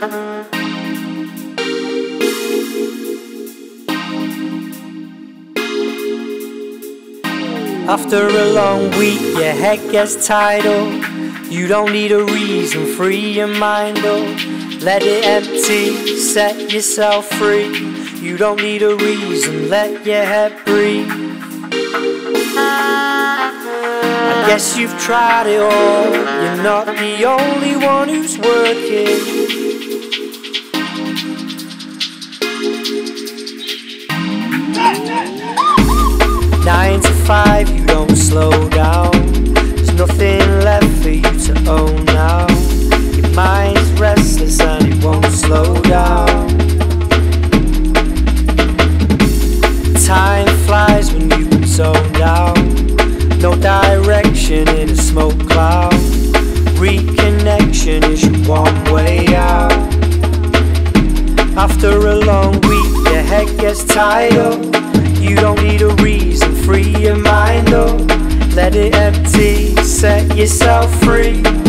After a long week, your head gets tied up. You don't need a reason, free your mind up. Let it empty, set yourself free. You don't need a reason, let your head breathe. I guess you've tried it all, you're not the only one who's working. 9 to 5, you don't slow down. There's nothing left for you to own now. Your mind's restless and it won't slow down. Time flies when you've been zoned out. No direction in a smoke cloud. Reconnection is your one way out. After a long week, your head gets tied up. You don't need a reason, free your mind up. Let it empty, set yourself free.